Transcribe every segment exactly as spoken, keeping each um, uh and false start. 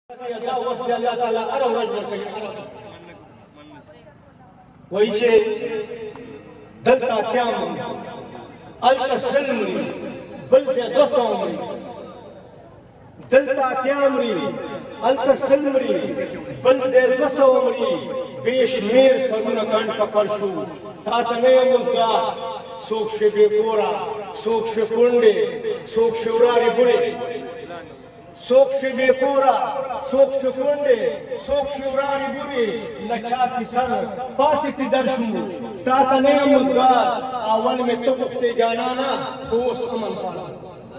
وایي چې دلته اتیا مري هلته سل مري بل ځای دوه سوه مري دلته اتیا مري هلته سل مري بل ځای دوه سوه مري بې شمېر سرونه کنډ کپر شو تا ته نه یم اوزګار څوک شوې بې کوره څوک شوې کونډې څوک شوې ورارې بوړې څوک شوې بې کوره څوک شوې کونډې څوک شوې ورارې بوړې له چا کیسه پاتې پې در شو تا ته نه یم اوزګار اول مې ته غوښتې جانانه خو اوس امن غواړم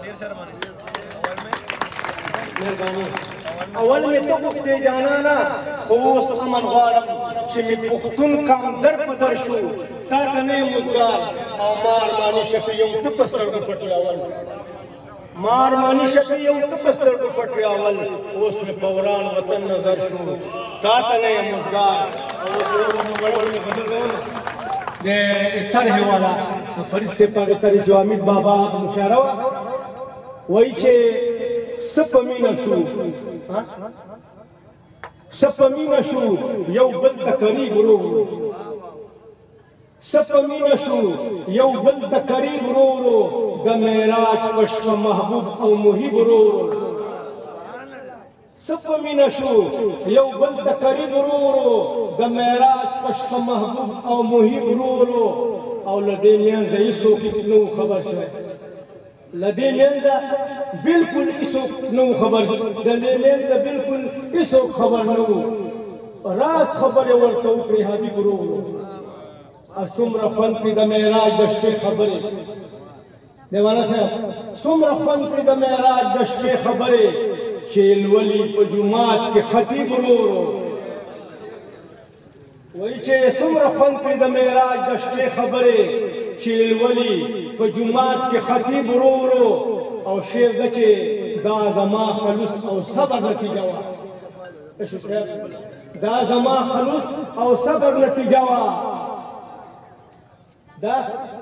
مهرباني اول مې ته غوښتې جانانه خو اوس امن غواړم چې مې پښتون قام در په در شو تا ته نه یم اوزګار او ما ارماني شفیع یم ته په سترګو پټ اول ما ارماني شفیع یم ته په سترګو پټ اول اوس مې په وران وطن نظر شو تا ته نه یم اوزګار د طرح والا فرید صاحب په طرح جو حمید بابا مشاعره وه وایي چې څه په مینه شو څه په مینه شو یو بل د قریب ورو ورو څه په مینه شو یو بل د قریب ورو ورو د معراج په شپه محبوب او محب ورو ورو څه په مینه شو یو بل د قریب ورو ورو د معراج په شپه محبوب او محب ورو ورو او له دې منځه هېڅوک نه و خبر شوی له دې منځه بلکل هېڅوک نه و خبر د دې منځه بلکل هېڅوک خبر نه و راز خبرې ورته وکړې حبیب ورو ورو څومره خوند کړي د معراج د شپې خبرې دیوانه صاحب څومره خوند کړي د معراج د شپې خبرې چې لولي په جومات کې خطیب ورو ورو وایي چې څومره خوند کړي د معراج د شپې خبرې چې لولي په جومات کې خطیب ورو ورو او شعر ده چې دا زما خلوص او صبر نتیجه وه دا زما خلوص او صبر نتیجه وه دا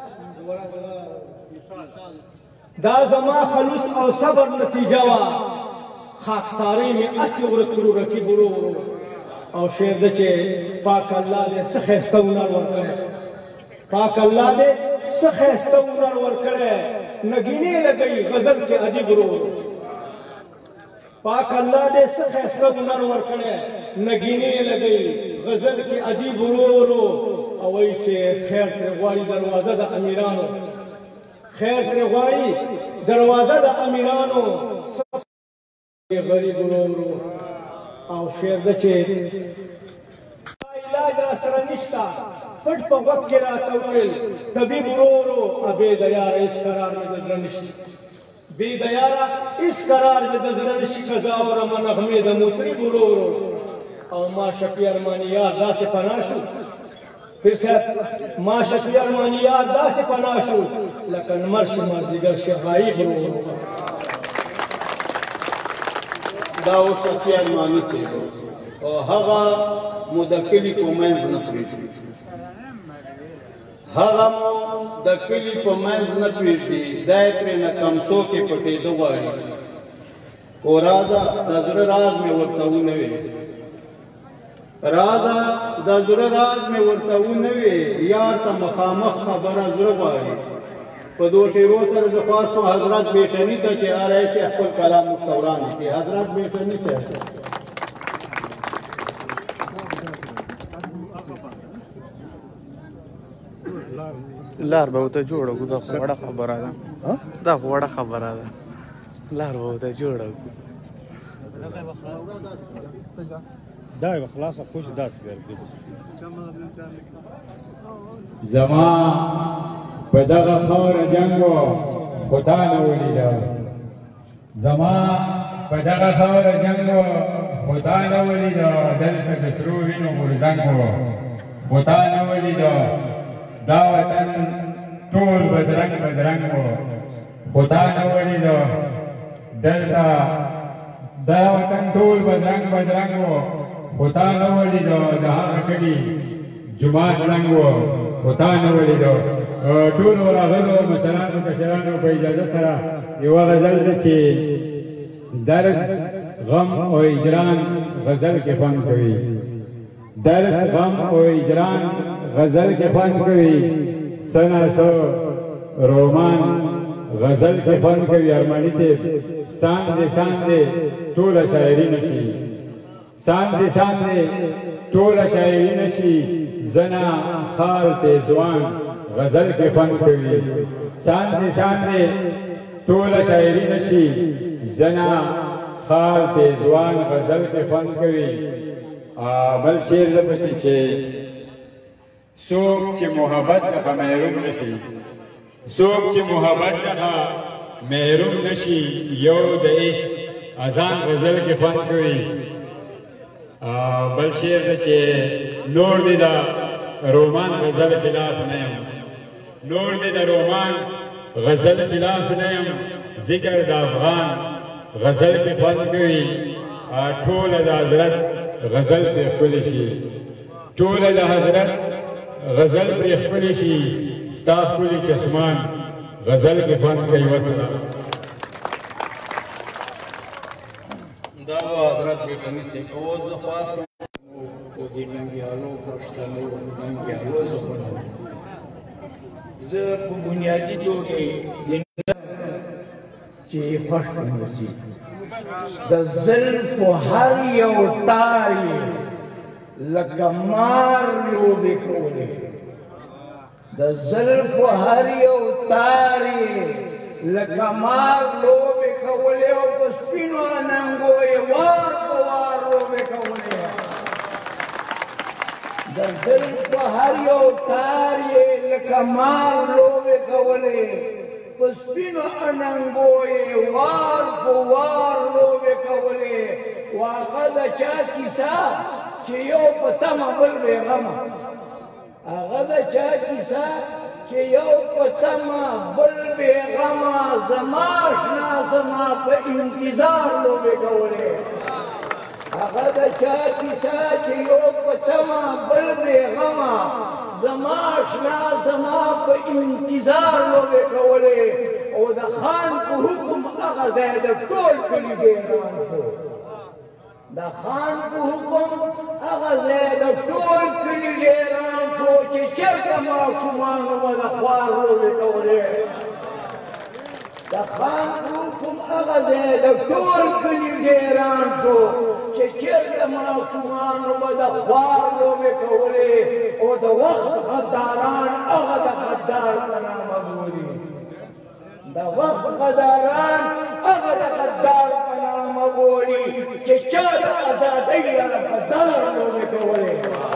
دا زما خلوص او صبر نتیجه وه خاکسارۍ مې هسې ورک کړو رقیب ورو ورو او شعر ده چې پاک الله دې څه ښایسته هنر ورکړی پاک الله دې څه ښایسته هنر ورکړی نګینې لګوي غزل کې ادیب ورو ورو پاک الله دې څه ښایسته هنر ورکړی نګینې لګوي غزل کې ادیب ورو ورو او وایي چې خیر ترې غواړي دروازه د امیرانو خیر ترې غواړي دروازه د امیرانو غریب ورو ورو او شعر ده چې علاج را سره نشته پټ په وخت کې راته وویل طبیب ورو ورو بې د یاره هېڅ قرار مې د زړه نشي بې د یاره هېڅ قرار مې د زړه نشي ښځه اورمه نغمې د موطرب ورو ورو او ما شفیع ارماني یار داسې فنا شو پیر صاحب ما شفیع ارماني یار داسې فنا شو لکه لمر چې مازدیګر شي غایب ورو ورو دا و شفیع ارماني صاحب او هغه مو د کلي په منځ نه پرېږدي هغه مو د کلي په منځ نه پرېږدي دا یې ترې نه کمڅوکې پټېده غواړي خو رازه د زړه راز مې ورته ونوې رازه د زړه راز مې ورته ونوې یار ته مخامخ خبره زړه غواړي په دو شعرو سره زه خواستم حضرت بیټني ته چې هر ایسې خپل کلام موږ ته وړاندې کړي حضرت بیټني صاحب لار به ورته جوړه کړو دا خو وړه خبره ده دا خو وړه خبره ده لار به ورته جوړه کړو دا یې به خلاصه خوش داسې ګرځي زما په دغه خاوره جنګ و خدا نه ولیده زما په دغه خاوره جنګ و خدا نه ولیده دلته د سرو وینو غورځنګ و خدا نه ولیده دا وطن ټول بدرنګ بدرنګ و خدا نه ولیده دلته دا وطن ټول بدرنګ بدرنګ و خدا نه ولیده د هغه کلي جومات رنګ و خدا نه ولیده ټولو راغلو مشرانو کشرانو په اجازه سره یوه غزل ده چې درد غم او هجران غزل کې فن کوي درد غم او هجران غزل کې فن کوي سنا سو رومان غزل کې فن کوي ارمانی سے ساندې ساندې ټوله شاعري نشي ساندې ساندې ټوله شاعري نشي زنا خال تیزوان غزل کې فن کوي ساندې ساندې ټوله شاعري نشي زنا خال تیزوان غزل کې فن کوي بل شعر لپسې چې څوک چې محبت څخه محروم نشي څوک چې محبت څخه محروم نشي یو د عشق اذان غزل کې فن کوي بل شعر دی چې نور دی دا رومان غزل خلاف نه یم نور دی دا رومان غزل خلاف نه یم ذکر د افغان غزل کې فن کوي ټوله د حضرت غزل پرې ښکلی شي ټوله د حضرت غزل پرې ښکلی شي ستا ښکلي چشمان غزل کې فن کوي وسلام دا و حضرت بیٹنی سے اوز خواست کو دې ننګیالو پښتنو ننګیالو زخونه زه په بنیادي توګه چې خوښ کړم چې د زلفو هر یو تار یې لکه مار لوبې کولې د زلفو هر یو تار یې لکه مار لوبې کولې او په سپینو اننګو یې وار په وار لوبې کولې د زلفو هر یو تار یې لکه مار لوبې کولې په سپینو اننګو یې وار په وار لوبې کولې و هغه د چا کیسه چې یو په تمه بل بېغمه هغه د چا کیسه چې یو په تمه بل بېغمه زما اشنا زما په انتظار لوبې کولې هغه د چا کیسه چې یو په تمه بل بېغمه زما اشنا زما په انتظار لوبې کولې او د خان په حکم هغه ځای د ټول کلي ډېران شو د خان په حکم هغه ځای د ټول کلي ډېران شو چې چېرته ماشومانو به د خوار لوبې کولې د خان په حکم هغه ځای د ټول کلي ډېران شو چې چېرته ماشومانو به د خوار لوبې کولې او د وخت غداران هغه د غدار په نامه بولي د وخت غداران هغه د غدار په نامه بولي چې چا د ازادۍ لره غدار لوبې کولې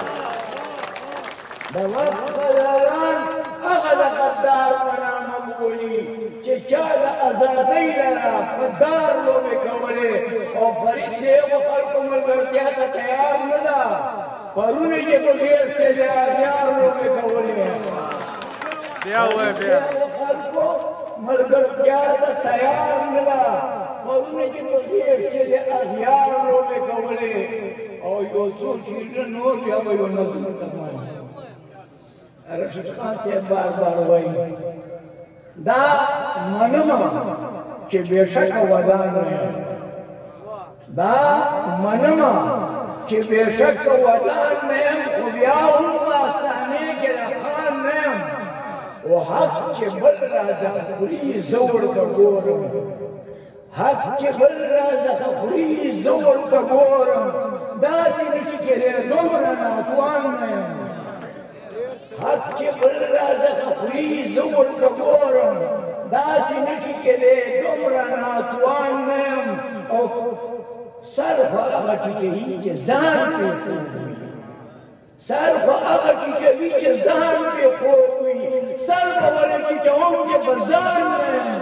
د وخت غداران هغه د غدار په نامه بولي چې چا د ازادۍ لره غدار لوبې کولې او فرید د هغو خلکو ملګرتیا ته تیار نه ده پرونه چې په غیر کې د اغیار لوبې کولې بیا ووایه بیا خلکو ملګرتیا ته تیار نه ده پرونه چې په غیر کې د اغیار لوبې کولې او یو څو شعرونه نور بیا به یو نظم ته وایي رشید خان صاحب بار بار وایي دا منمه چې بېشکه ودان نه یم دا منمه چې بېشکه ودان نه یم خو بیا هم په آستانې کې د خان نه یم او حق چې بل راڅخه خوري زه ورته ګورم حق چې بل راڅخه خوري زه ورته ګورم داسې نشي کېدی دومره ناتوان نه یم حق چې بل راڅخه خوري زه ورته ګورم داسې نشي کېدی دومره ناتوان نه یم او سر خو هغه ټیټوي چې ځان پرې خوږ وي سر خو هغه ټیټوي چې ځان پرې خوږ وي سر به ولې ټیټوم چې په ځان نه یم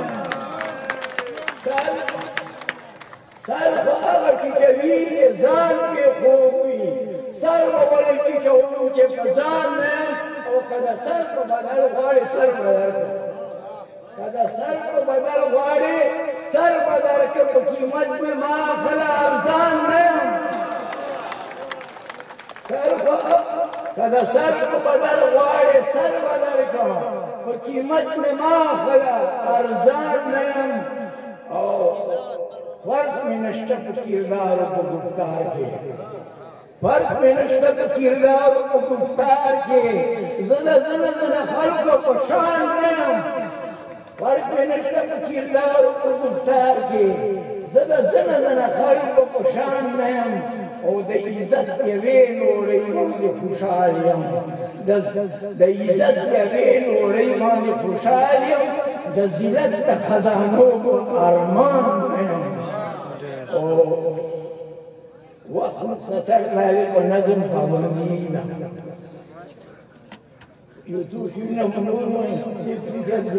سر خو هغه ټیټوي چې ځان پرې خوږ وي سر به ولې ټیټوم چې په ځان نه یم او که د سر په بدل غواړې سر به درکړم که د سر په بدل غواړې سر به درکړم په قیمت مې ما اخله ارزان نه یم که د سر په بدل غواړې سر به درکړم په قیمت مې ما اخله ارزان نه یم او فرق میں نشتا پا کردار و گفتار کے فرق میں نشتا پا کردار و گفتار کے زنا زنا زنا خلق و پشان نیم فرق میں نشتا پا کردار و گفتار کے زنا زنا زنا خلق و پشان نیم او دا عزت یوین و ریمان دی خوشحالیم دا عزت یوین و ریمان دی خوشحالیم دا زلت دا خزانو و ارمان نیم وقت مختصر مالک و نظم پابندینا یوتوشینا منور ہوئیں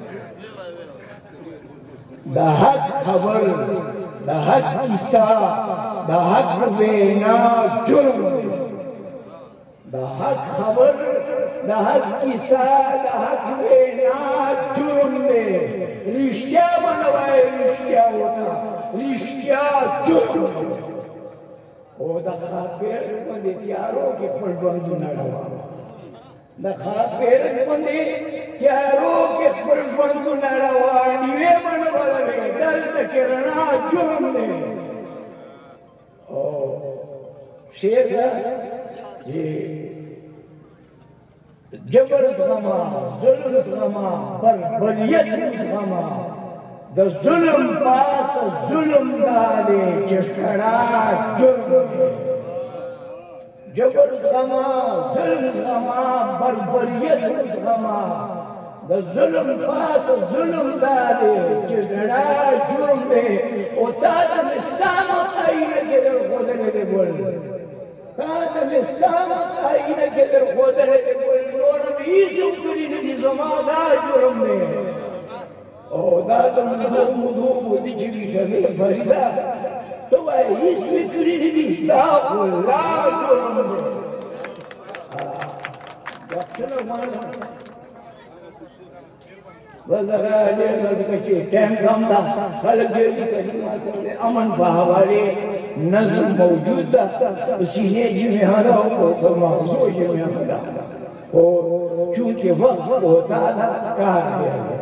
دا حق خبر دا حق کسا دا حق وینا جرم دا حق خبر دا حق کسا دا حق وینا جرم دے رشتیا بنوائے رشتیا ہوتا رشتیا جرم او دا خاپیرت مندی تیاروں کی خبربندو نڑوا دا خاپیرت مندی تیاروں کی خبربندو نڑوا نیوے منوالا لے دل تکرنا جرم دے او شیر دا جبر زغما ظلم زغما بربریت زغما دا ظلم پاس ظلم دالے چشکڑا جرم دے جبر زغما ظلم زغما بربریت زغما دا ظلم پاس ظلم دالے چشکڑا جرم دے او تادم اسلام خائنہ کے در خودنے دے بول تادم اسلام خائنہ کے در خودنے دے بول نورم ایسو کری ندی زما دا جرم دے او دادم مدو مدو مدی چوی شمی فریدا تو آئی اس فکری نبی دا اللہ جرم دے وقتنا مانا وزرا لیر نزکچے ٹیم کم دا خلق جیلی کریمات دے امن بہوارے نظم موجود دا سینے جمعہ ہدا اور محضو جمعہ ہدا اور چونکہ وقت ہوتا دا کار دیا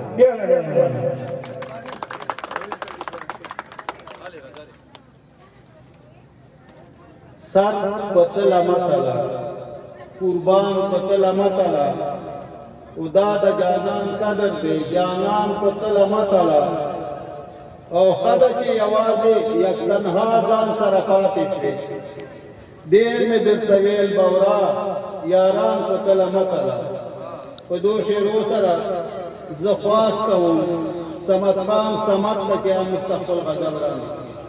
سر پتل امتلا قربان پتل امتلا ادا دا جانان قدر دے جانان پتل امتلا او خدا چی یوازی یک تنها زان سرکاتش دے دیر میں در طویل بورا یاران پتل امتلا پدوش رو سرا زخواست کون سمت خام سمت لکیا مستقبل غزل رانی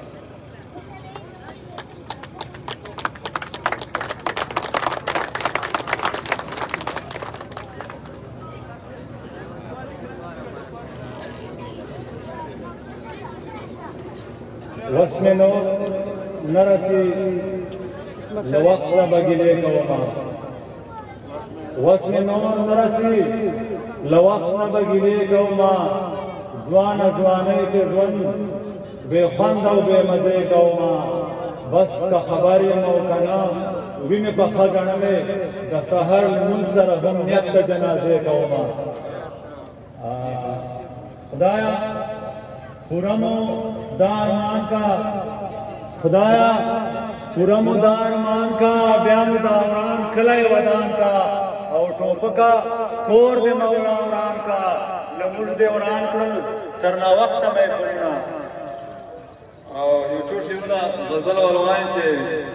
وسم نو نرسی لوقت بگلے کوما وسم نو نرسی لوقت بگلے کوما زوان زوانے کے روز بے خند و بے مزے کوما بس کا خبری موکنا وین پخا گنلے دا سحر منصر ہمیت جنازے کوما خدایا پورمو دارمان کا خدایا پورمو دارمان کا بیام دارمان کلائی ودان کا اور ٹوپکا کور بے مولا وران کا لمرد وران کرل ترنا وقت میں فرنا یو چوٹ شیونا غزل والوائن چھے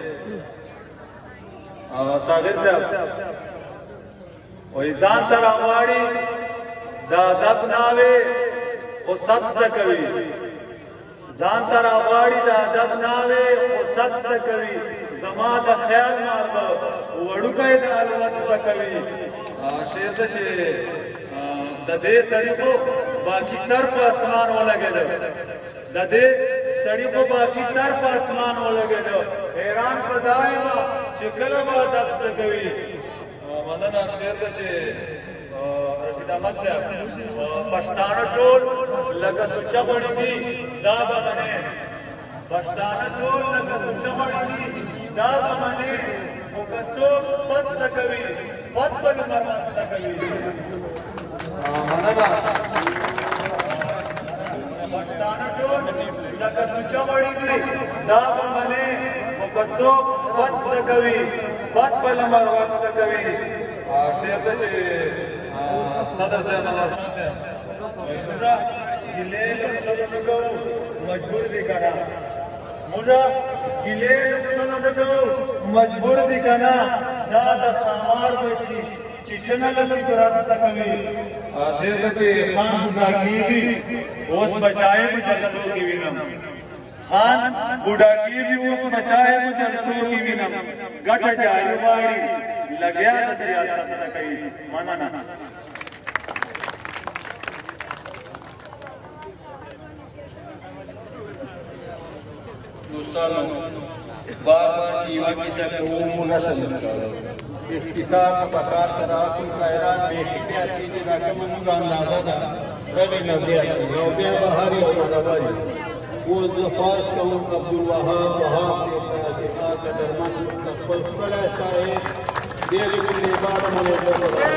ساغر صاحب ویزان تر آواری دا دب ناوے خود ست تکوی زان تر آواری دا دب ناوے خود ست تکوی زمان دا خیال مارگو وڑو کئی دا علوات تکوی شیر دا چھے دا دے سڑی کو باقی سر پا اسمان ہو لگے دا دا دے سڑی کو باقی سر پا اسمان ہو لگے دا حیران پا دائما چکل با دب تکوی مدنہ شیر دا چھے رشید احمد صاحب پشتانہ ٹول لگا سچا بڑی دی دا بمنے پشتانہ ٹول لگا سچا بڑی دی دا بمنے مکتو پت تکوی پت بل مرمت تکوی منبا پشتانہ ٹول لکه سوچه مړي دي دا به منې مکتوب بد زده کوي بد په لمر ود زده کوي شعر ته چې صدر صاحب نظر شاه صاحب موږ ګیلې له شلو نه کوو مجبور دي که نه موږ ګیلې له شلو نه کوو مجبور دي که نه دا د ښامار بچي چې شنه لکې راته کوي شعر ته چې خان بوډا کېږي اوس بچای په جلسو کې وینم خان بوډا کېږي اوس بچای په جلسو کې وینم ګټه جاري غواړي لګیا د سیاست ته کوي مننه دوستانو بار بار چې یوه کیسه کوو مو نشم اختصار په کار سره کوم شاعران بیخي زیات دي چې دا کومه موږ اندازه ده هغې نه زیات دي او بیا به هر یو برابر وي اوس زه خواست کوم عبدالوهاب وهاب صاحب ته چې هغه قدرمن خپل ښکلی شاعر ډېرې ګلې باره ملګرو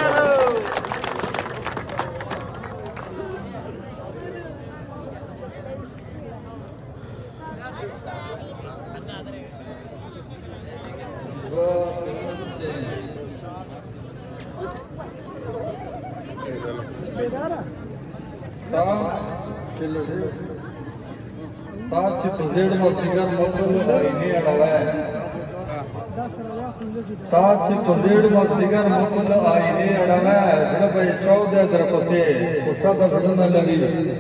تاسو په دې ډول دیګر موضوع نه اړوي تاسو په دې ډول دیګر موضوع آینه اړوي زړه به چودہ درپته خوشاله بدن لري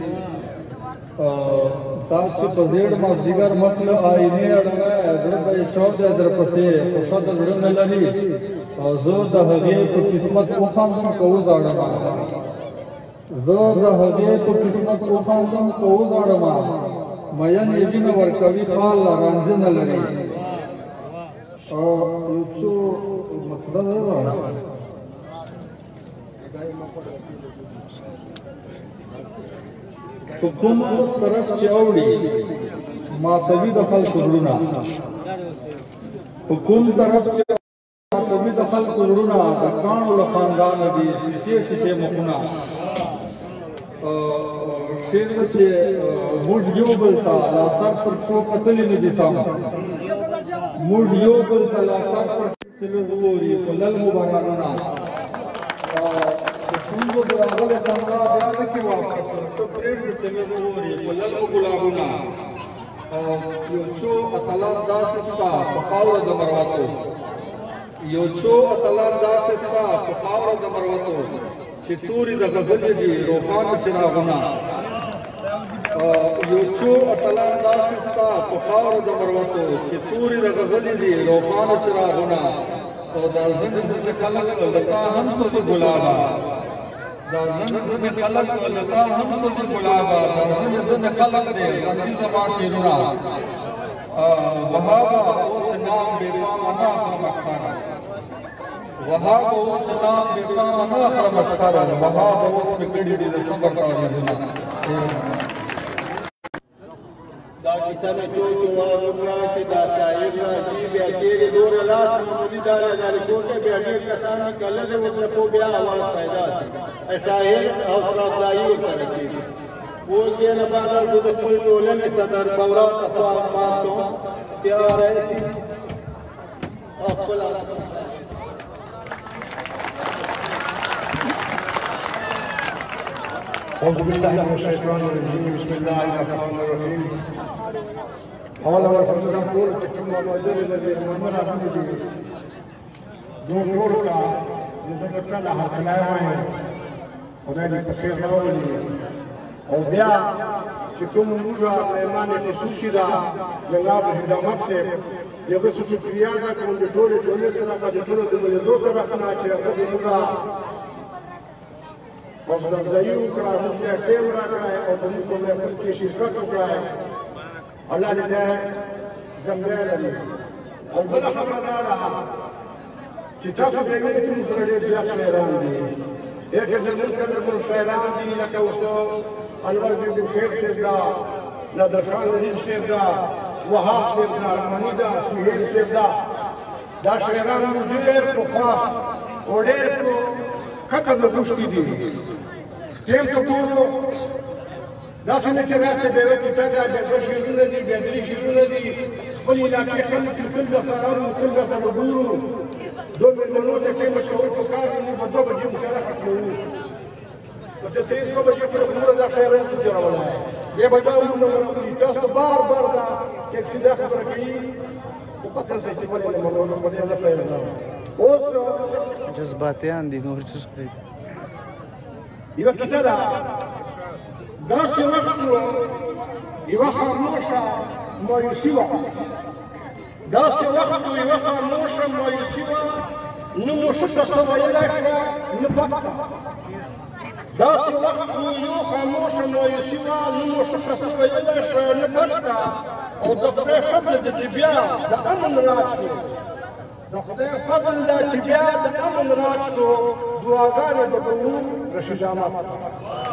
تاسو په دې ډول دیګر مسله آینه اړوي زړه به چودہ درپته خوشاله بدن لري او زه د هغې په قسمت وخاندم کوو ځاړم زه د هغې په قسمت وخاندم کوو ځاړم مین یې نه ورکوي خال رانجه نه لري او یو څو مطلب دی په کوم طرف چې اوړي ماتوي د خلکو زړونه په کوم طرف چې ماتوي د خلکو زړونه د کاڼو له خاندانه دي شیشې شیشې مخونه شعر چې موږ یو بل ته لا سر پر پښو کتلي نه دي سم موږ یو بل ته لا سر پر پښو ګوري په للمو بارانونه د ستونزو د راغلې خندا بیا نه کې واپس ته پرېږده چې مې وګوري په للمو ګلابونه یو څو اتلان داسې ستا په خاوره د مروتو یو څو اتلان داسې ستا په خاوره د مروتو چې توري د غزلې دي روښانه څراغونه یو څو اتلان داسې ستا په خاوره د مروتو چې توري د غزلې دي روښانه څراغونه او دا ځینې ځینې خلک له تا هم سوځي ګلابه دا ځینې ځینې خلک له تا هم سوځي ګلابه دا ځینې ځینې خلک دی غندي زما شعرونه وهابه اوس نام بې پامه نه اخلم اکثره وهاب اوس نام بې پامه نه اخلم اکثره وهاب اوس مې کړي دي د صبر تاریخونه دا کیسه مې جو جو واورله چې دا شاعر راځي بیا چیرې دوره لاس معمولي دارې دارې کوټه بیا ډېر کسان کلرې وکړه بیا اواز پیدا شي شاعر حوصله افزایي ورسره کېږي اوس دې نه بعد زه د خپل ټولنې صدر فورات افغان پاس کوم بیا راشي خپل أعوذ بالله من الشيطان الرجيم بسم الله الرحمن الرحيم أولا وفضل أقول تكم ومجر الذي المنور أبني دي دون طولك نزلت لها الكلاوين وذلك بخير أولي وبيا تكم موجة إيمان خصوصي دا جناب الهدامات سے يغسو شكريانا كون دي طولي طولي طرفا دي طولي دي دو طرفنا چرفا دي موجة او زمزایی وکړه موږ ته ټیم راکړی او د موږ په محفل کې شرکت وکړی الله دې دی زمری لري او بله خبره دا ده چې تاسو پرې وینئ چې موږ سره ډېر زیات شاعران دي ډېر ډېر قدر مو شاعران دي لکه اوس انور بیبي خیر صاحب دا نادر خان عزیز صاحب دا وهاب صاحب دا ارماني دا سهیل صاحب دا دا شاعران موږ ډېر په خاص او ډېر په کتر د غوښتي دي ټیم ته ټولو داسې نه چې راسه بیا یوه ټوټه ده بیا دوه شعرونه دي بیا درې شعرونه دي خپل علاقې خلک تل درسره اورو تل درسره ګورو دو مېلمنو ته ټیم اچول پکار دي موږ به دوه بجې مشاعره ختموو نو چې ته یې دوه بجې پورې خو موږ دا شاعران څه جوړولی بیا به دا وروڼه ورغلي تاسو بار بار دا شیخ چې دا خبره کوي خو پته نشته چې ولې نه منو په دې زه پیل کړم اوس جذباتیان دي نور څه شي یوه کیسه ده داسې وخت و یوه خاموشه مایوسي وه داسې وخت و یوه خاموشه مایوسي وه نه مو ښه څه ویلی شوه نه بد ته داسې وخت و یوه خاموشه مایوسي وه نه مو ښه څه ویلی شوه نه بد ته او د خدای فضل ده چې بیا د امن راج شو د خدای فضل ده چې بیا د امن راج شو دعاګانې به کوو رشید احمد ته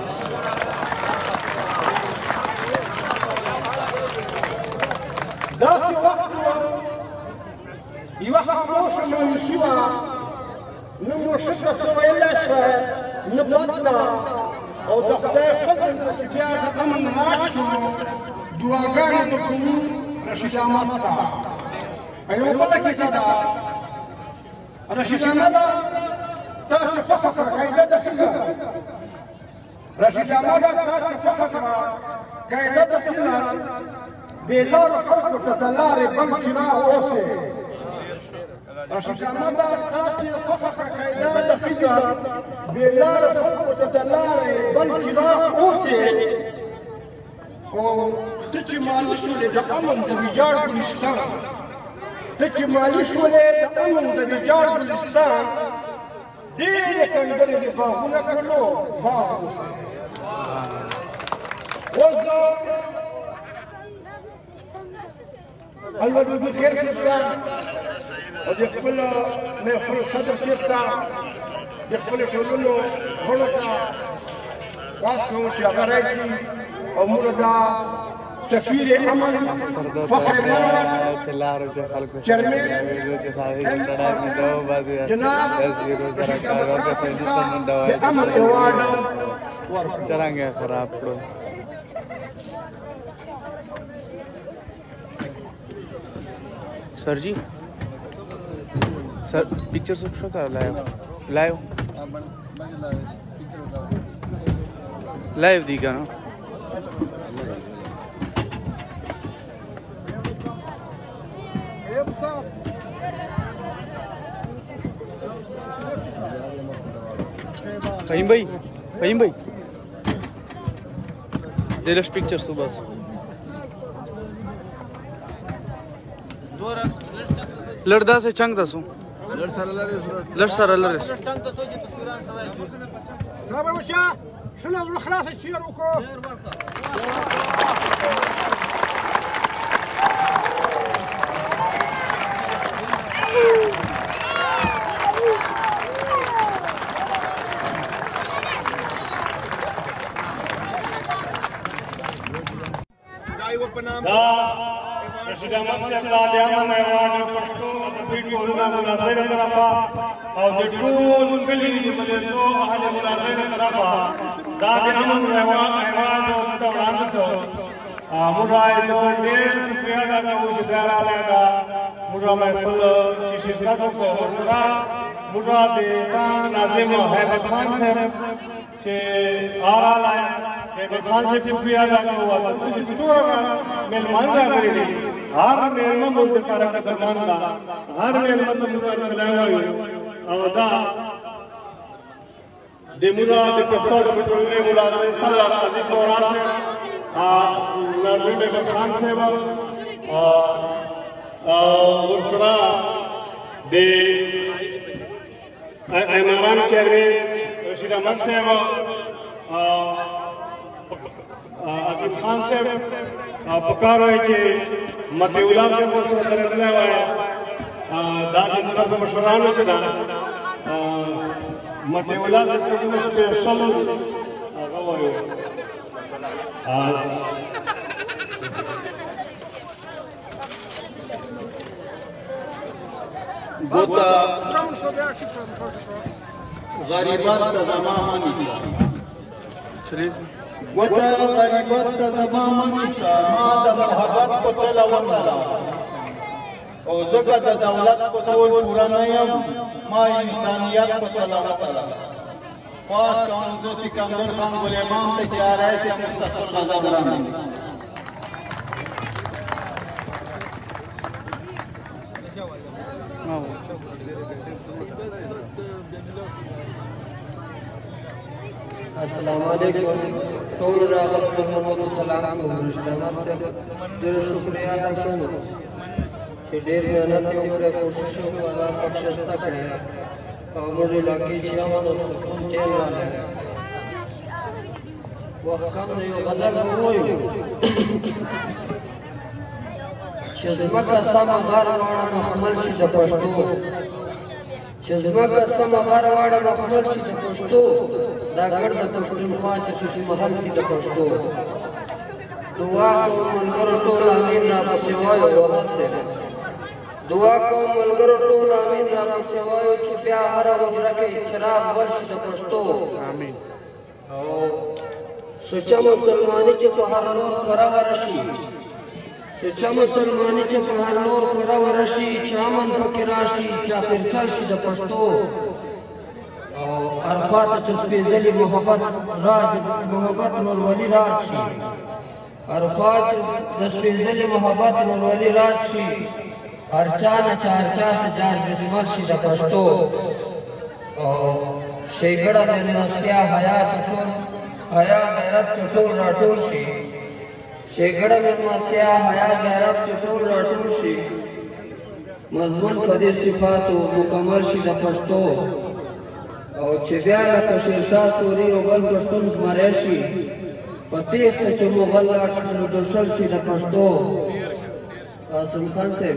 داسې وخت و یوه خاموشه مایوسي وه نه مو ښه څه ویلی شوه نه بد ده او د خدای فضل ده چې بیا د امن راج شو دعاګانې به کوو رشید احمد ته یوه بله کیسه ده رشید احمده تا چې خوښه کړه قاعده د ښځه رشید احمده تا چې خوښه کړه قاعده د ښځه بې لارو خلکو ته د لارې بل چراغ اوسې رشید احمده تا چې خوښه کړه قاعده د ښځه بې لارو خلکو ته د لارې بل چراغ اوسې او ته چې مالي شولې د امن د ویجاړ ګلستان ته چې مالي شولې د امن د ویجاړ ګلستان ډېرې کنډرې دې باغونه کړلو باغ اوس زه الله بیبي خیر صاحب ته او د خپل محفل صدر صاحب ته د خپلې ټولنو غړو ته خواست کوم چې هغه راشي او موږ دا سفیر امن فخر ملت چیرمین جناب د امن ایوارډ څرنګه خراب کړو sir ji sir picture सब show कर live live live दिखा ना फहीम भाई फहीम भाई तेरे पिक्चर सुबह लड़दा से चंग दसू लड़ सारा लड़ सारा लड़ चंग दसो जी तस्वीरां सवाई رابع وشا شنو الخلاص الشير وكو رشید احمد صاحب ته د امن ایوارډ پښتو ادبي ټولنه مناظره طرفه او د ټول کلي د مدرسو اهل مناظره طرفه دا د امن ایوارډ ته وړاندې شو موږ یې د ډېر شکریه ادا کوو چې دا راغلی دا موږ محفل چې شرکت وکړو ورسره موږ د ناظم هیبت خان صاحب چې راغلی هیبت خان صاحب شکریه ادا کوو چې ټول مهمان راغلي دي هر مېلمه موږ لپاره قدرمن ده هر مېلمه ته موږ ملای وایو او دا د موږ د پښتو د ټولنې ملازم سره عزیز فوران صاحب ناظم هیبت خان صاحب او ورسره د اماران چیرمن رشید احمد صاحب عقیب خان صاحب پکار وای چې متی الله صاحب سره درغلی وای دا د موږ په مشورانو چې دا متی الله صاحب کوم سپیشل هغه وایو ګوتا غریبات د زمانه نيسه ګوته غریبت ته زما مه نیسه ما د محبت په تله وتله او ځکه د دولت په ډول پوره نه یم ما انسانیت په تله وتله خواست کوم زه سکندر خان ګل امام ته چې آرایش یې مستقل غضب وړاندې السلام علیکم ټول راغلو مېلمنو ته سلام کوم رشید احمد صاحب ډېر شکریه ادا کوم چې ډېر محنت یې وکړی کوشش یې وکړو الله پاک ښایسته کړی او موږ علاقې چې یو نو کوم ټیم راغلی وخت کم دی یو غزل به ووایو چې ځمکه سمه غر واړه مخمل شي د پښتو چې ځمکه سمه غر واړه مخمل شي د پښتو دا ګړ د پښتونخوا چې شیشي محل شي د پښتو دعا کوم ملګرو ټول امین راپسې وایو وحد صاحب دعا کوم ملګرو ټول امین راپسې وایو چې بیا هره حجره کې چراغ بل شي د پښتو او سوچه مسلماني چې په هر لور خوره ورشي سوچه مسلماني چې په هر لور خوره ورشي چې امن پکې راشي چاپېرچل شي د پښتو او عرفات چې سپېڅلي محبت راج محبت نورولي راج شي عرفات د سپېڅلي محبت نورولي راج شي هر چا نه چې هر چا ته جان بسمل شي د پښتو او ښېګړه مېلمستیا حیا چې ټول حیا غیرت چې ټول راټول شي ښېګړه مېلمستیا حیا غیرت چې ټول راټول شي مضمون په دې صفاتو مکمل شي د پښتو او چې بیا لکه شیرشاه سوري یو بل پښتون زمری شي په تېښته چې مغل لاړ شي نو درشل شي د پښتو قاسم خان صاحب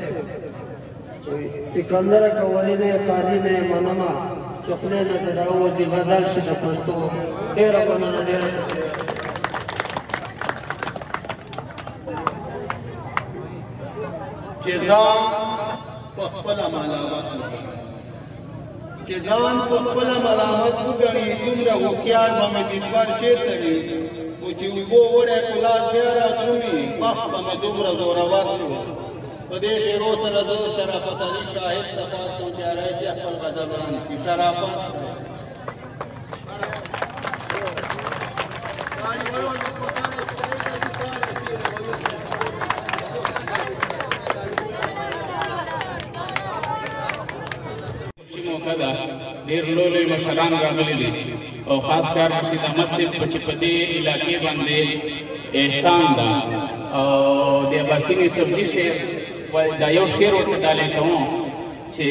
سکندر کولی نه خالي نه منمه چې خولې نه د راوځي غزل شي د پښتو ډېره مننه ډېره شکریه چې ځان په خپله ملامت وګڼي چې ځان په خپله ملامت وګڼي دومره هوښیار به مې دیدګر چېرته وي خو چې اوبو وړی په لاس بیا رادرومي مخ به مې دومره زورور کړو په دې شعرو سره زه شرافت علي شاهد ته پاس کوم چې آرایش یې خپل غزل وړاندې کړي شرافت ډېر لوی لوی مشران راغلي دي او خاص کار رشید احمد صاحب چې په دې علاقې باندې احسان ده او د عباسي صفدي شعر دا یو شعر ورته ډالۍ کوم چې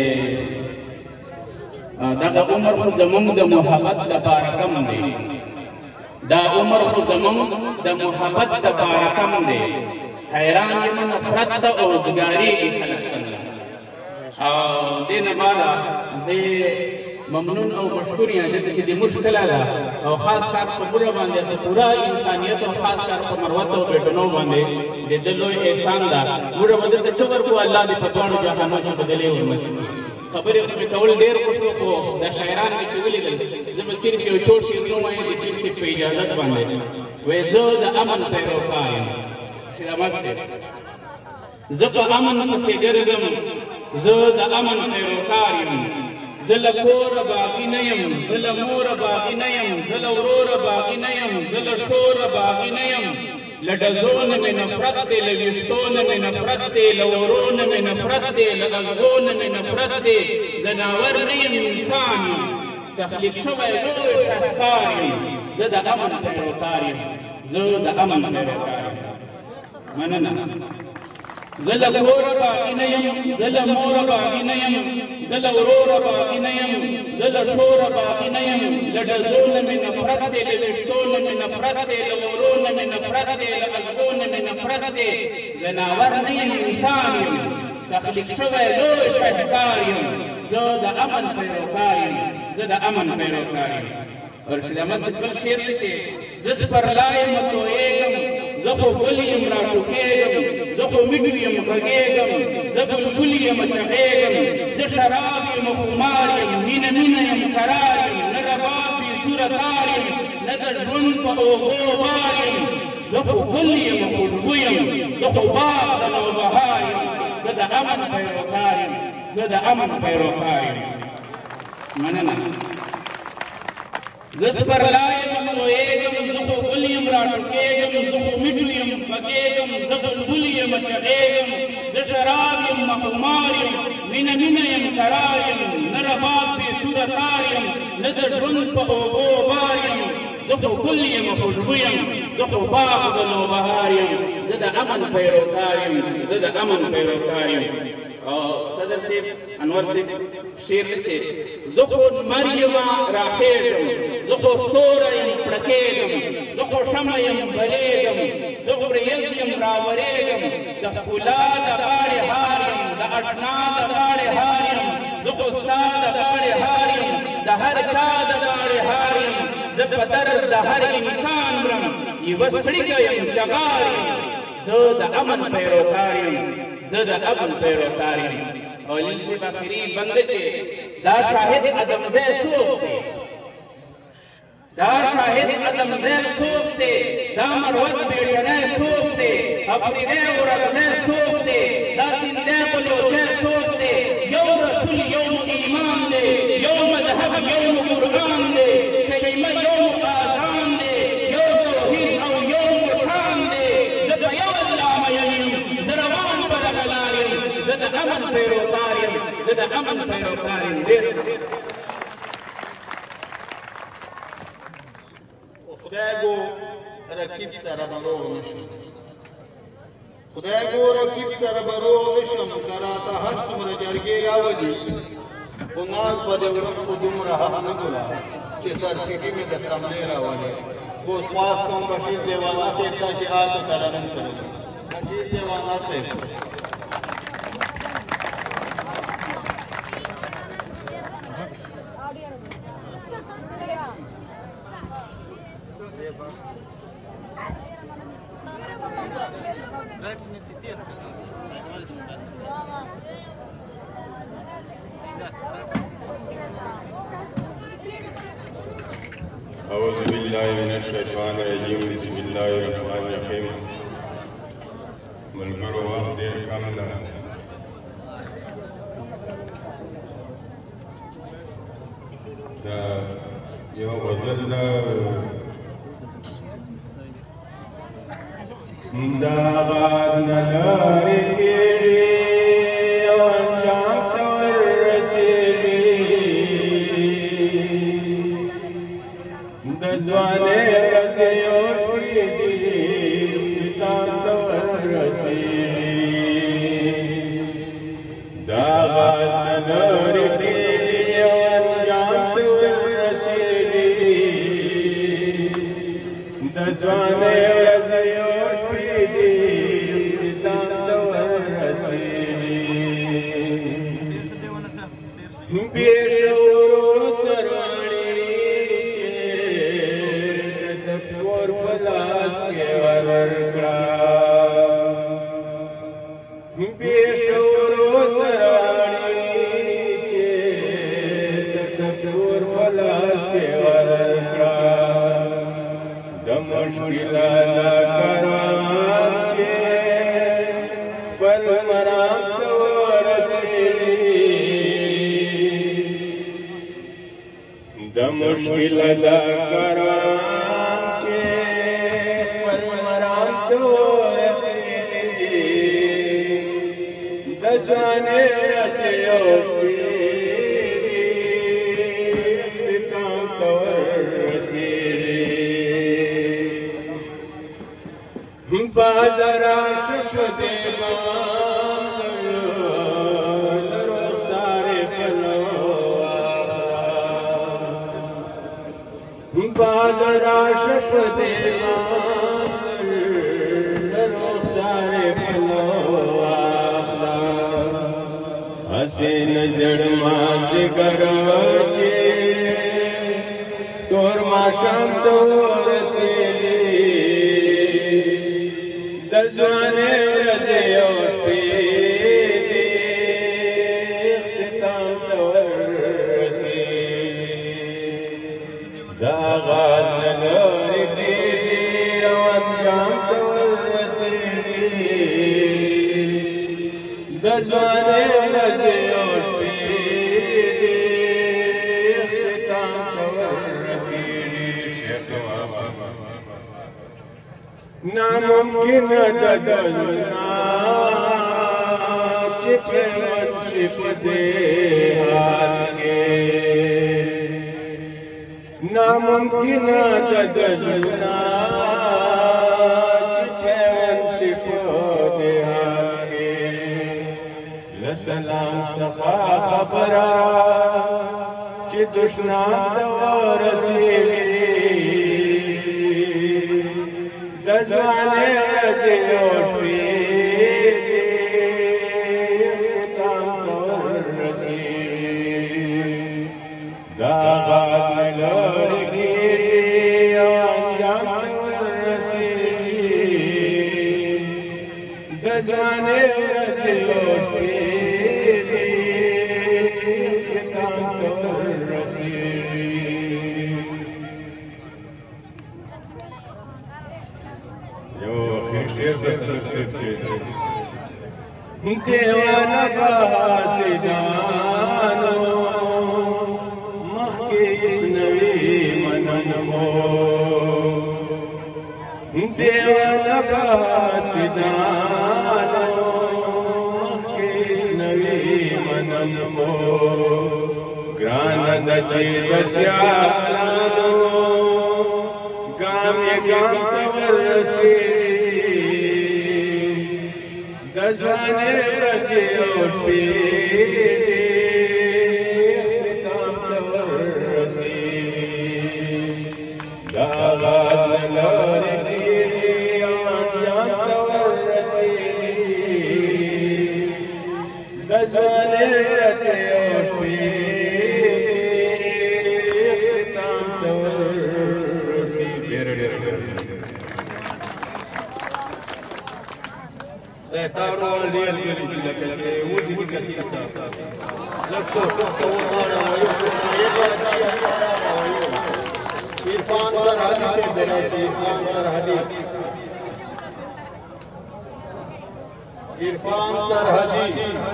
دغه عمر خو زموږ د محبت دپاره کم دی دا عمر خو زموږ د محبت دپاره کم دی حیران یم نفرت ته اوزګارېږي خلک څنګه او دې نه بعده زه ممنون او مشکور یم ځکه چې د مشکله ده او خاص کار په پوره باندې د پوره انسانیت او خاص کار په مروت او بیټنو باندې د ده لوی احسان ده موږ به درته څه ورکړو الله دې په دواړو جهانو چې بدلې ورمسي خبرې مې کول ډېر خوښ خو دا شاعران مې چې ولیدل زه به صرف یو څو شعرونه وایم د پیر صاحب په اجازت باندې وایي زه د امن پیروکار یم رشید احمد صاحب زه په امن پسې ګرځم زه د امن پیروکار یم زه له کوره باغي نه یم زه له موره باغي نه یم زه له وروره باغي نه یم زه له شوره باغي نه یم له ډزو نه مې نفرت دی له ویښتو نه مې نفرت دی له ورو نه مې نفرت دی له ازغو نه مې نفرت دی ځناور نه یم انسان یم تخلیق شوی لوی شاهکار یم زه د امن پیروکار یم زه د امن پیروکار یم مننه زه له کوره باغي نه یم زه له موره باغي نه یم زه له وروره باغي نه یم زه له شوره باغي نه یم له ډزو نه مې نفرت دی له ویښتو نه مې نفرت دی له ورو نه مې نفرت دی له ازغو نه مې نفرت دی ځناور نه یم انسان یم تخلیق شوی لوی شاهکار یم زه د امن پیروکار یم زه د امن پیروکار یم رشید احمد صاحب بل شعر دی چې زه سپرلی یم تویېږم زه خو ګل یم راټوکېږم زه خو میډو یم غږېږم زه بلبل یم چغېږم زه شراب یم خمار یم مینه مینه یم قرار یم نه رباب بې زوره تار یم نه د ژوند په اوبو بار یم زه خو ګل یم خوشبو یم زه خو باغ د نوبهار یم زه د امن پیروکار یم زه د امن پیروکار یم مننه زه سپرلی یم تویېږم زه خو ګل یم راټوکېږم زه خو میټو یم پکېږم زه بلبل یم چغېږم زه شراب یم مخمار یم مینه مینه یم قرار یم نه رباب بې سوره تار یم نه د ژوند په اوبو بار یم زه خو ګل یم خوشبو یم زه خو باغ د نوبهار یم زه د امن پیروکار یم زه د امن پیروکار یم صدر صاحب انور صاحب شعر دی چې زه خو لمر یمه راخېږم زه خو ستوره یم پړکېږم زه خو شمعه یم بلېږم زه خو ریځ یم راورېږم د ښکلا د غاړې هار یم د اشنا د غاړې هار یم زه خو ستا د غاړې هار یم د هر چا د غاړې هار یم زه په درد د هر انسان مرم یوه سړیکه یم چغار یم زه د امن پیروکار یم زه د امن پیروکار یم او لیل صاحب آخري بند چې دا شاهد ادمزی څوک دی دا شاهد ادمزی څوک دی دا مروت بیټنی څوک دی افریدی ورکزی څوک دی دا سیندی بلوچی څوک دی یو رسول یو ایمان دی یو مذهب یو قرآن دی کلمه یو آذان دی یو توحید او یو شان دی زه په یو الله مین یم زه روان په دغه لار یم زه د امن پیروکار یم زه د امن پیروکار یم ډېر خدای گو رکیب سره به روغ نشم خدای گو رکیب سره به روغ نشم که راته هر څومره جرګې راولي خو نال په دې ورځ خو دومره هم نه ګوله چې سرټیټي مې د شملې راولي خو اوس خواست کوم بشیر دیوانه صاحب ته چې آل په تلرم سره بشیر دیوانه صاحب أعوذ بالله من الشيطان الرجيم بسم الله الرحمن الرحيم ملګرو وخت ډېر کم ده دا یو غزل ده دا غاز نه لارې کېږي او انجام ته ورسېږي د ځوانۍ ورځې یو شوې دي اختتام ته ورسېږي دا غاز نه لارې کېږي او انجام ته ورسېږي د ځوانۍ ورځې یو شوې دي اختتام ته ورسېږي بې شعورو سرواڼي ور پلاس کې ورکړه بې شعورو سرواڼي چې د شعور پلاس کې ورکړه د مشکله کاروان چې خپل مرام ته ورسېږي د مشکله کاروان د ځوانۍ ورځې یو شوې دي اختتام ته ورسېږي باد راشه په دې بام د رخسارې پلو واخله باد راشه په دې بام د رخسارې پلو हसे नजर माज़िगर चे तोर माशाम तो रसीली दज़वाने रज़े औशपीदी इख्तिताम तो रसीली दा आगाज़ नगर دزوانه ورځې او شپې دې اختتام ته ورسېږي شیخ بابا ناممکنه ده د ژوندنا چې پیوند شي په دې حال کې ناممکنه ده د ژوندنا چې پیوند شي په دې حال کې له سلام څخه خبره چې دشمن ته ورسېږي د ځوانۍ ورځې او شپې دې اختتام ته ورسېږي دا غاز لرې کېږي او انجام ته ورسېږي د ځوانۍ ورځې او شپې دې اختتام ته ورسېږي دیوانه باسدانو مخکې اسنوي منمو دیوانه باسدانو مخکې اسنوي منمو ګرانه ده چې د سیالانو ګام یې ګام ته ورسېږي د ځوانۍ ورځې او شپې اختتام ته ورسېږي دا آغاز له لارې کېږي او انجام ته ورسېږي د ځوانۍ ورځې او شپې اختتام ته ورسېږي ډېر ډېر تاړو ډېر ډېر لکه چې وږي دي کتي سره لکه څه واره عرفان سرحدي سے دراسي عرفان سرحدي عرفان سرحدي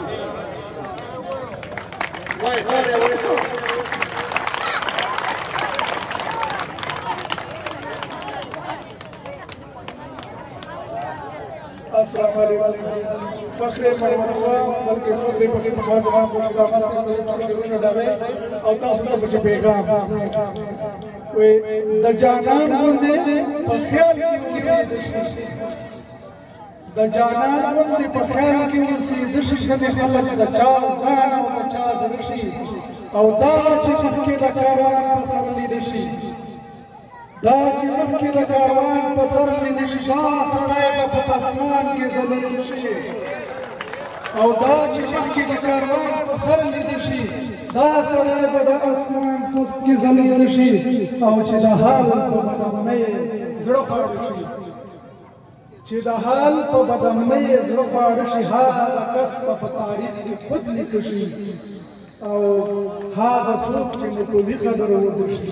وای خاله وای السلام علیکم فخر مرمتوا بلکې فخر پکې په شاده را په خدا مسجد کې ورونه ډاوي او تاسو ته چې پیغام وي د جانان باندې په خیال کې اوسې د جانان باندې په خیال کې اوسې د شګه خلک د چا ځان او د چا زړشي او دا چې مخکې د کاروان په سر لیدل شي دا چې مخکې د کاروان په سر لیدل شي دا سړی به په اسمان کې ځلېدل شي او دا چې مخکې د کاروان په سر لیدل شي دا سړی به د اسمان پوست کې ځلېدل شي او چې د حال په بدمنۍ زړه خواړه شي چې د حال په بدمنۍ زړه خواړه شي هغه کس په تاریخ کې خود لیکل شي او هغه څوک چې نکوي خبره ودر شي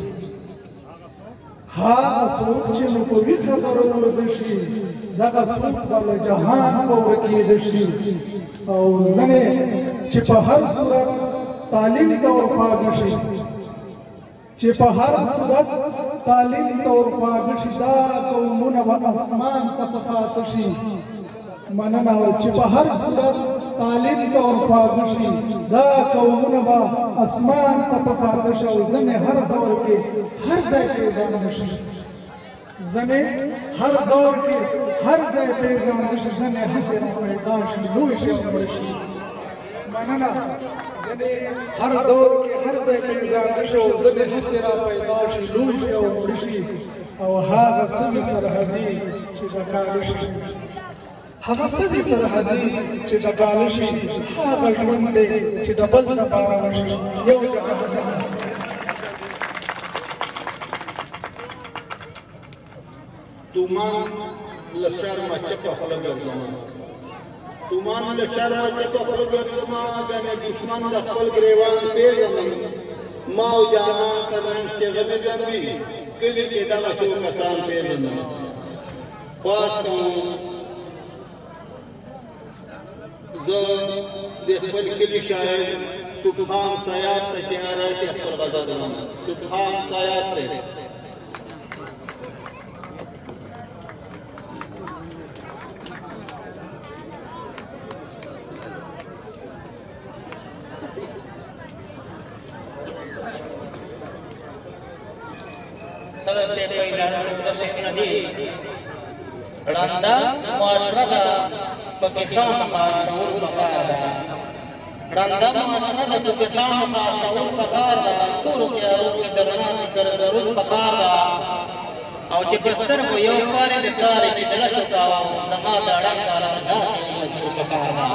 هغه څوک چې نکوي خبره ودر شي دغه څوک به له جهان به ورکېده شي او ځنې چې په هر صورت تعلیم ته ورخواږه شي چې په هر صورت تعلیم ته ورخواږه شي دا قومونه به اسمان ته پخاته شي مننه چې په هر صورت تعلیم ته ورخواږه شي دا قومونه به اسمان ته پخاته شي او ځنې هر دور کې هر ځای پیژانده شي ځنې هر دور کې هر ځای پیژانده شي ځنې هسې راپیدا شي لوی شي او مړ شي مننه ځنې هر دور کې هر ځای پیژانده شي او ځنې هسې راپیدا شي لوی شي او مړ شي او هغه سمې سرحدي چې د کاله شي هغه سمې سرحدي چې د کاله شي هغه ژوند دی چې د بل دپاره وشي یو جهان تومان له شرمه چپه خوله ګرځومه تومان له شرمه چپه خوله ګرځومه ګنې دشمن د خپل ګریوان پېژنم ما او جانان ترمنځ چې غدې ځمبي کلي کې دغه څو کسان پېژنم خواست کوم زه د خپل کلي شاعر سبحان سیاد ته چې راشي خپل غزل وایم. سبحان سیاد صاحب. صدر سے کوئی دشش ندی رندا معاشرہ پکی خام خواہ شعور پکار دا رندا معاشرہ پکی خام خواہ شعور پکار دا تور کیا روح کی درنا فکر ضرور پکار دا او چی پستر کو یو پاری دکاری شی دلشو کاوا زما داڑا کارا دا سی مجبور پکار دا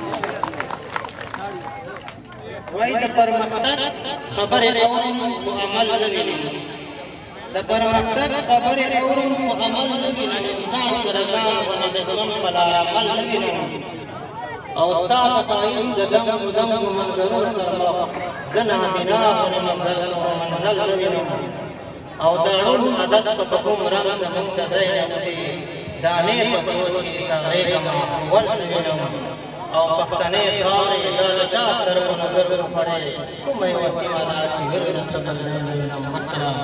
وی دا پر مقدر خبر اورم و عمل نوینم د پرمختګ خبرې اورم خو عمل نه وینم انسان سره ځان ونه د ژوند په لاره عمل نه وینم او ستا په تایید د دم و دم و منظرونو تر مخ زه نابینا ونه منزل و منزل نه وینم او د ړوند عادت په کوم رنګ زمونږ د ځای نه وځي دانې په سوچ کې اشارې کما ول نه وینم او پښتنې خاورې دا د چا سترګو نظر وخوړې کومه یوه سیمه ده چې هر وروسته دلته نه وینم. السلام.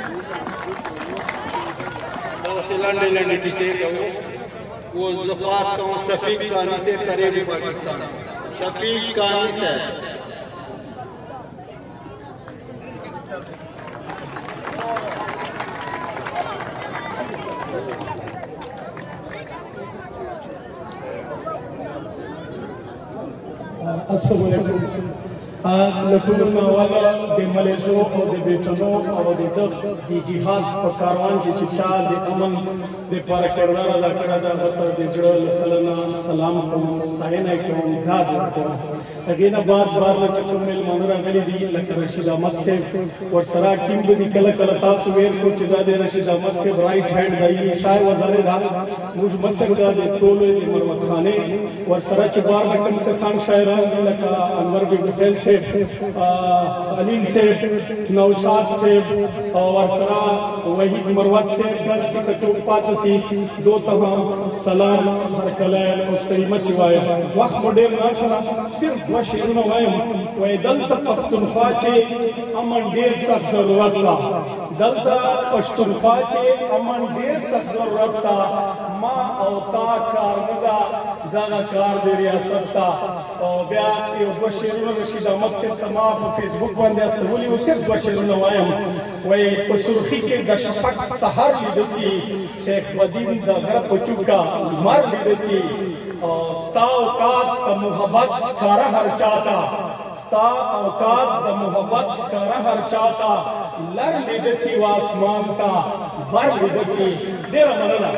دغسې لنډې لنډې کیسې کوو. اوس زه خاص کوم شفیق کانی صاحب قریب پاکستان. شفیق کانی صاحب. السلام علیکم. له ټولو نه اوله د ملیزو او د بیټنو او د دغ د جهاد په کاروان کې چې چا د امن دپاره کردار ادا کړی ده هغه ته د زړه له تله نه سلام کوم، ستاینه کوم، داد ورکوم. هغې نه بار بار نه چې کوم مېلمانه راغلي دي لکه رشید احمد صاحب ورسره ټیم به دي کله کله تاسو ویل کړو چې دا د رشید احمد صاحب رایټ هینډ دی یعنې شاعر وزارې ده موږ مسک ده د ټولو د مروت خانې ورسره چې بار نه کوم کسان شاعران دي لکه انور بګخیل صاحب، علیم صاحب، نوشاد صاحب او ورسره وحید مروت صاحب دغسې که څوک پاتې سي دو ته هم سلام هرکلی او ستړي مه سي وایم. وخت مو ډېر نه اخله صرف دوه شعرونه وایم. وایي دلته پښتونخوا چې امن ډېر سخت ضرورت ده، دلته پښتونخوا چې امن ډېر سخت ضرورت ده، ما او تا کار نه ده دغه کار د ریاست ته. او بیا یو دوه شعرونه رشید احمد صاحب ته ما په فیسبوک باندې استولي وو، صرف دوه شعرونه وایم. وایي په سرخي کې د شفق سحر لیده سي، شیخ بدین د غره په چوکه لمر لیده سي. ستا اوقات د محبت ښکاره هر چاته، ستا اوقات د محبت ښکاره هر چاته، لر لیده سي و اسمان ته بر لیده سي. ډېره مننه.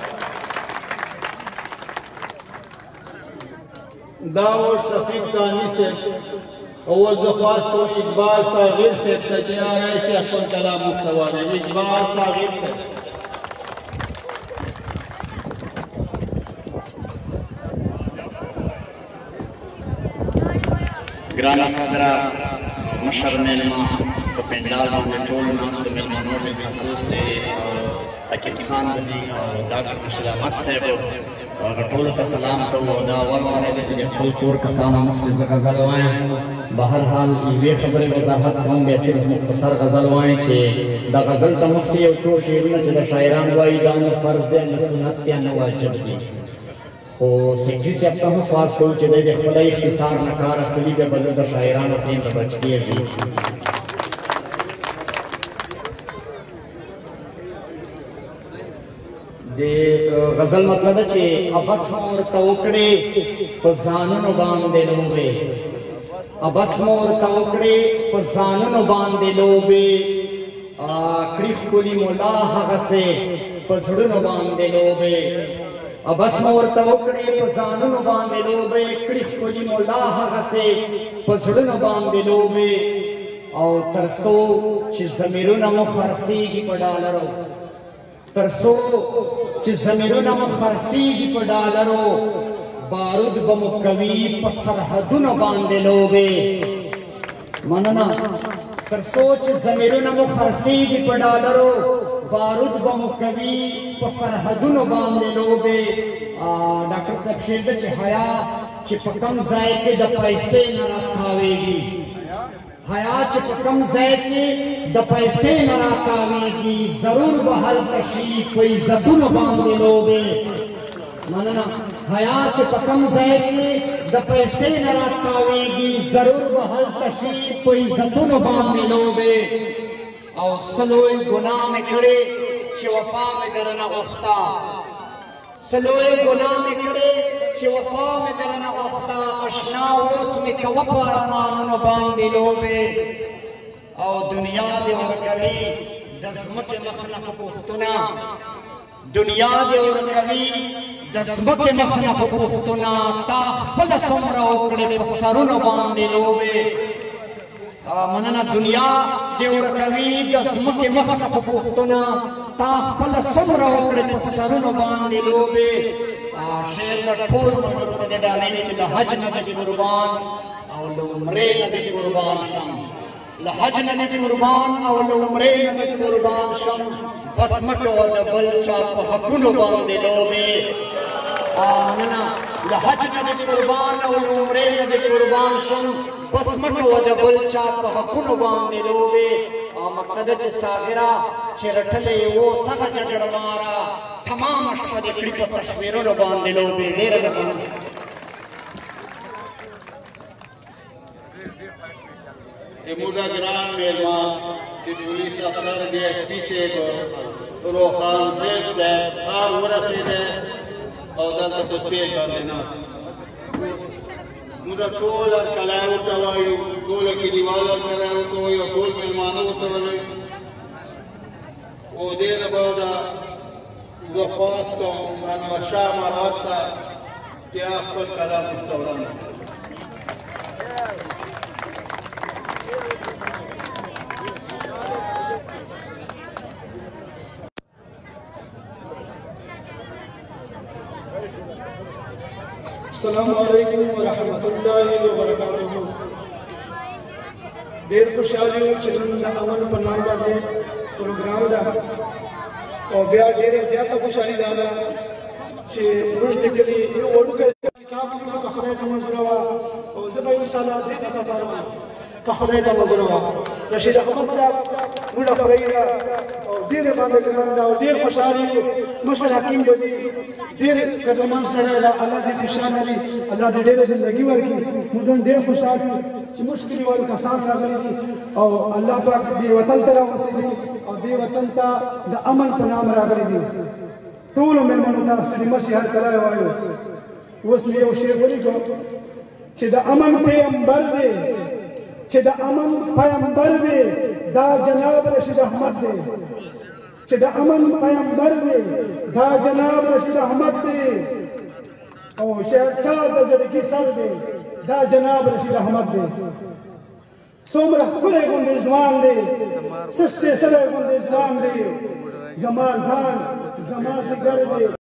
دا و شفیق کانی صاحب او زه خواست کوم اقبال صاغر صاحب ته چې راشي خپل کلام مستوانه. اقبال صاغر صاحب. ګرانه صدره مشر میلمه په پنډال باندې ټول ناستو میلمنو بالخصوص د حکیم خان بدي او ډاکټر رشید احمد صاحب هغه ټولو ته سلام کوو. دا اول واری ده چې د خپل کور کسانو مخکې زه غزل وایم. به هر حال یوې خبرې وضاحت کوم، بیا صرف مختصر غزل وایم چې د غزل ته مخکې یو څو شعرونه چې د شاعران وایي دا نه فرض دی نه سنت دی نه واجب دی. خو سیکري صاحب ته هم خواست کوو چې دی د خپله اختصار نه کار اخلي، بیا به د شاعرانو ټیم به بچ کېږي. د غزل مطلب ده چې ابس مو ورته وکړې په ځانونو باندې لوبې، ابس مو ورته وکړې په ځانونو باندې لوبې، کړي ښکلي ملا هغسې په زړونو باندې لوبې، ابس مو ورته وکړې په ځانونو باندې لوبې، کړي ښکلي ملا هغسې په زړونو باندې لوبې، او تر څو چې ضمیرونه مو خرڅېږي په ډالرو، تر څو چې ضمیرونه مو خرڅېږي په ډالرو، بارود به مو کوي په سرحدونو باندې لوبې. مننه. تر څو چې ضمیرونه مو خرڅېږي په ډالرو، بارود به مو کوي په سرحدونو باندې لوبې. ډاکټر صاحب شعر ده چې حیا چې په کم ځای کې د پیسې نه راتاویږي حیا چې په کم ځای کې د پیسې نه راتاویږي ضرور به هلته شي په عزتونو باندې لوبې مننه حیا چې په کم ځای کې د پیسې نه راتاویږي ضرور به هلته شي په عزتونو باندې لوبې او سلوی ګناه مې کړې چې وفا مې درنه غوښته سلوی ګناه مې کړې چې وفا مې درنه غوښته اشنا اوس مې کوه په ارمانونو باندې لوبې او دنیا دې ورکوي د ځمکې مخ نه په پوښتنه دنیا دې ورکوي د ځمکې مخ نه په پوښتنه تا خپله څومره وکړې په سرونو باندې لوبې مننه دنیا دې ورکوي د ځمکې مخ نه په پوښتنه تا خپله څومره وکړې په سرونو باندې لوبې شعر د ټول ملک ته دې ډالۍ چې د حج نه دې قربان او له عمرې نه دې قربان شم له حج نه دې قربان او له عمرې نه دې قربان شم بس مه کوه د بل چا په حقونو باندې لوبې مننه له حج نه دې قربان او له عمرې نه دې قربان شم بس مه کوه د بل چا په حقونو باندې لوبې او مقصد چې صابره چې رټلې و سغه جګړه ماره تمامه شپه دې کړي په تصویرونو باندې لوبې ډېره ده موږ ګران میلمان د پولیس افسر ډي اس پي صاحب روخان زیب صاحب هر ورسېده او دلته تصویر باندې ناست موږ ټول هرکلی ورته وایو ټوله کلیوال هرکلی ورته وایو ټول میلمانه ورته وایو او دې نه بعده زه خواست کوم انورشاه مروت ته چې هغه خپل کلام ورته وړاندې کړي السلام علیکم ورحمۃ اللہ وبرکاتہ ډېر خوشحاله یم چې نن د اول په نام باندې پروګرام ده او بیا ډېره زیاته خوشحالي دا ده چې موږ د کلي یو وړوکی کتاب لیکو که خدای ته منظوره وه او زه به انشاءالله دې ته کتار وم که خدای ته منظوره وه رشید احمد صاحب موږ خورۍ ده او ډېر باندې ګران ده او ډېر خوشحال یو مشر حکیم به دي ډېر قدرمن سړی ده الله دې خوشحال لري الله دې ډېره زندګي ورکړي موږ نن ډېر خوشحال یو چې موږ کلیوال کسان راغلي دي او الله پاک دې وطن ته راوستي دي او دې وطن ته د امن په نام راغلي دي ټولو مېلمنو ته سلمسي هرکلی وایو اوس مې یو شعر ولیکم چې د امن پیغمبر دی چې د امن پیغمبر دی دا جناب رشید احمد دی چې د امن پیغمبر دی دا جناب رشید احمد دی او شهنشاه د زړګي سر دی دا جناب رشید احمد دی څومره ښکلی غوندې ځوان دی سستی سړی غوندې ځوان دی زما ځان زما ځګر دی